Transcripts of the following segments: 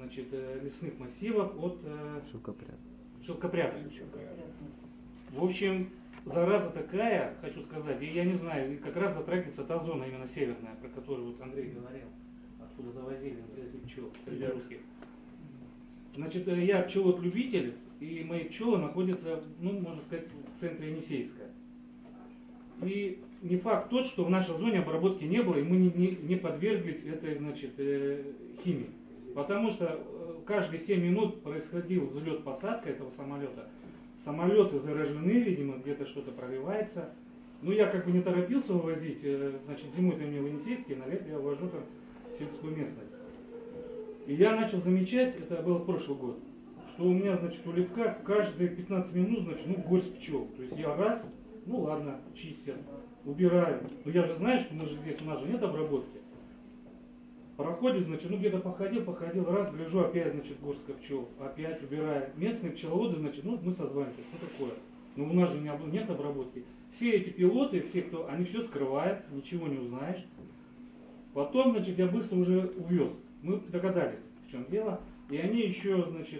значит, лесных массивов от шелкопряда. В общем, зараза такая, хочу сказать, и я не знаю, как раз затрагивается та зона именно северная, про которую вот Андрей говорил, откуда завозили этих пчел среди русских. Значит, я пчеловод-любитель, и мои пчелы находятся, ну, можно сказать, в центре Енисейска. И не факт тот, что в нашей зоне обработки не было, и мы не подверглись этой, значит, химии. Потому что каждые 7 минут происходил взлет-посадка этого самолета. Самолеты заражены, видимо, где-то что-то проливается. Ну, я как бы не торопился вывозить, значит, зимой-то мне в Енисейске, на лето я увожу там в сельскую местность. И я начал замечать, это было в прошлый год, что у меня, значит, у литка каждые 15 минут, значит, ну, горсть пчел. То есть я раз, ну ладно, чистят, убираю. Но я же знаю, что мы же здесь, у нас же нет обработки. Проходит, значит, ну где-то походил, раз, гляжу, опять, значит, горстка пчел, опять убираю. Местные пчеловоды, значит, ну мы созваниваемся, что такое? Ну у нас же нет обработки. Все эти пилоты, все, кто, они все скрывают, ничего не узнаешь. Потом, значит, я быстро уже увез. Мы догадались, в чем дело. И они еще, значит,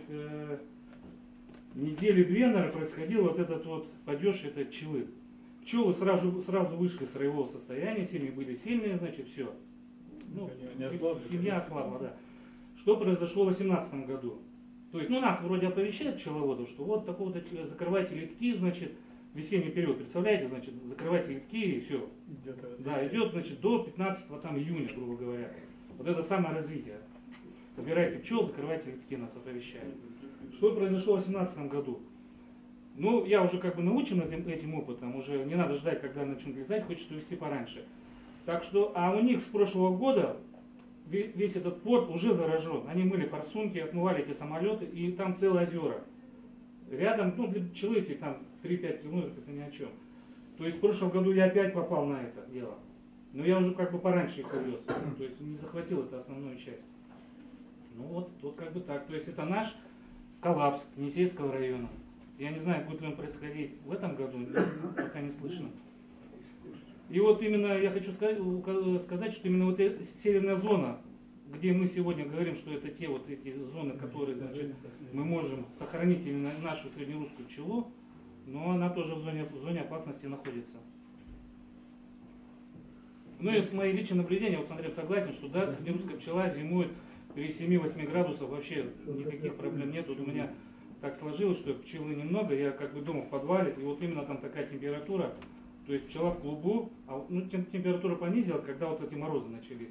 недели 2, наверное, происходил вот этот вот падеж этой пчелы. Пчелы сразу вышли с роевого состояния, семьи были сильные, значит, все. Ну, семья ослабла, да. Что произошло в 2018 году? То есть, ну, нас вроде оповещают пчеловодов, что вот такого-то закрывайте литки, значит, весенний период, представляете, значит, закрывайте литки и все. Да, идет, значит, до 15 там, июня, грубо говоря. Вот это самое развитие. Убирайте пчел, закрывайте литки, нас оповещают. Что произошло в 2018 году? Ну, я уже как бы научен этим опытом, уже не надо ждать, когда начнут летать, хочется увезти пораньше. Так что, а у них с прошлого года весь этот порт уже заражен. Они мыли форсунки, отмывали эти самолеты, и там целые озера. Рядом, ну, для пчелы эти там 3-5 километров, это ни о чем. То есть в прошлом году я опять попал на это дело. Но я уже как бы пораньше их увез. То есть не захватил это основную часть. Ну вот как бы так. То есть это наш коллапс Енисейского района. Я не знаю, будет ли он происходить в этом году, пока не слышно. И вот именно я хочу сказать, что именно вот эта северная зона, где мы сегодня говорим, что это те вот эти зоны, которые, значит, мы можем сохранить именно нашу среднерусскую пчелу, но она тоже в зоне опасности находится. Ну и с моей личной наблюдения, вот с Андреем согласен, что да, среднерусская пчела зимует при 7-8 градусах, вообще никаких проблем нет. Вот у меня так сложилось, что пчелы немного, я как бы дома в подвале, и вот именно там такая температура, то есть пчела в клубу, а ну, температура понизилась, когда вот эти морозы начались.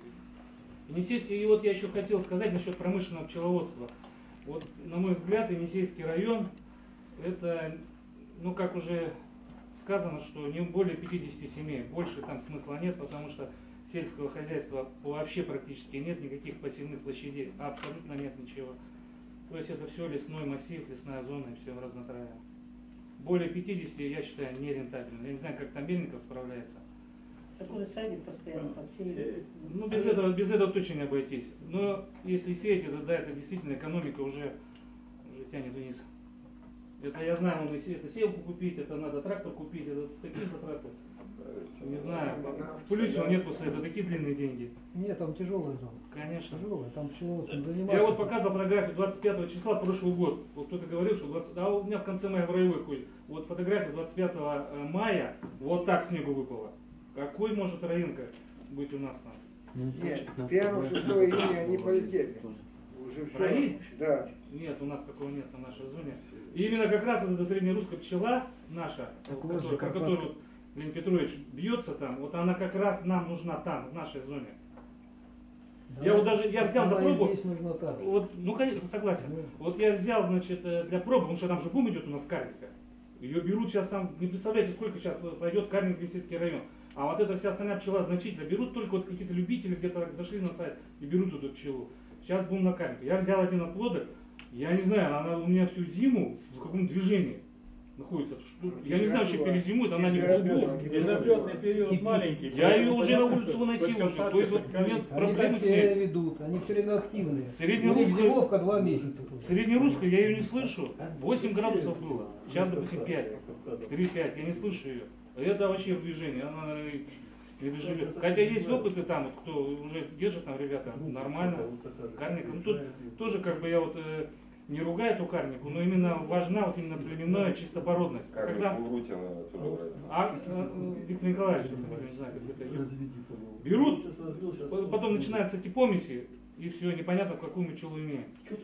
И вот я еще хотел сказать насчет промышленного пчеловодства. Вот, на мой взгляд, Енисейский район, это, ну как уже сказано, что не более 50 семей, больше там смысла нет, потому что сельского хозяйства вообще практически нет, никаких посевных площадей, абсолютно нет ничего. То есть это все лесной массив, лесная зона и все в разнотравье. Более 50, я считаю, нерентабельно. Я не знаю, как там Мельников справляется. Такой садик постоянно подсеивает. Ну, без этого точно не обойтись. Но если сеять, это, да, это действительно экономика уже тянет вниз. Это я знаю, надо это сеялку купить, это надо трактор купить, это такие затраты. Не знаю, в плюсе он нет после этого, такие длинные деньги. Нет, там тяжелая зона. Конечно. Тяжелая, там пчеловодством заниматься. Я вот показывал фотографию 25 числа прошлый год. Вот кто-то говорил, что 20... А у меня в конце мая в роевой ходит. Вот фотография 25 мая, вот так снегу выпало. Какой может районка быть у нас там? Нет, 1-6 июня они полетели. Уже все. Раи? Да. Нет, у нас такого нет на нашей зоне. И именно как раз вот эта среднерусская пчела наша, про которую Леонид Петрович бьется там, вот она как раз нам нужна там, в нашей зоне. Да, я вот даже, я взял на пробу, вот, ну конечно, согласен, вот я взял, значит, для пробы, потому что там же бум идет у нас карлика. Ее берут сейчас там, не представляете, сколько сейчас пойдет карлик в Енисейский район. А вот эта вся остальная пчела значительно берут, только вот какие-то любители где-то зашли на сайт и берут эту пчелу. Сейчас бум на карлика. Я взял один отводок, я не знаю, она у меня всю зиму в каком движении находится. Я не знаю, что перезимует, она не в клубу. Безотлетный период маленький. Я ее уже на улицу выносил уже. То есть вот у меня проблемы с ней. Ведут, они все время активные. Среднерусская 2 месяца. Среднерусская я ее не слышу. 8 градусов было. Сейчас, допустим, 5. 3-5. Я не слышу ее. Это вообще в движении. Она переживет. Хотя есть опыты там, вот, кто уже держит там ребята нормально, карника. Ну тут тоже как бы я вот не ругаю эту карнику, но именно важна вот именно племенная чистопородность. Когда... Виктор Николаевич, не знаю, как это берут, потом начинаются эти помеси, и все, непонятно, какую мы пчелу имеем.